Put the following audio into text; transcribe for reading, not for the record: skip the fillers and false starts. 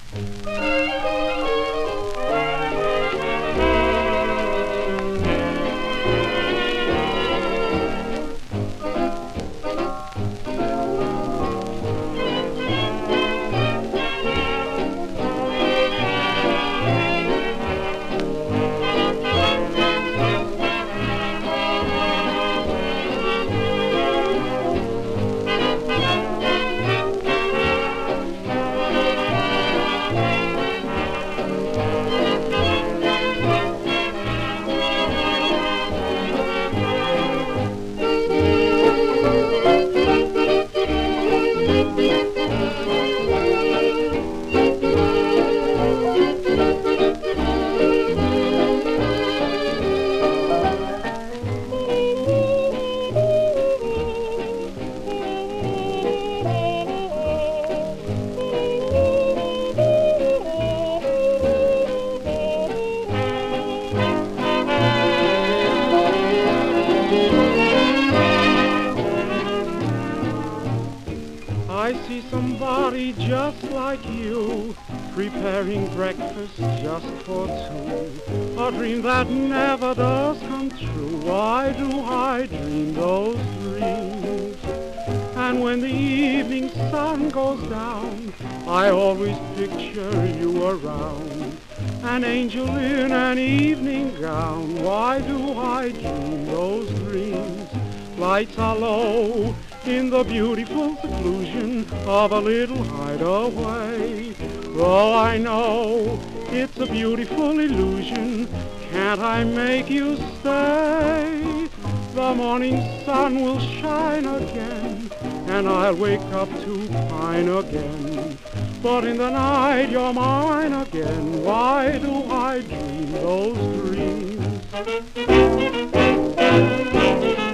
I see somebody just like you, preparing breakfast just for two. A dream that never does come true. Why do I dream those dreams? And when the evening sun goes down, I always picture you around. An angel in an evening gown. Why do I dream those dreams? Lights are low in the beautiful seclusion of a little hideaway. Oh, I know it's a beautiful illusion. Can't I make you stay? The morning sun will shine again, and I'll wake up to pine again. But in the night you're mine again. Why do I dream those dreams?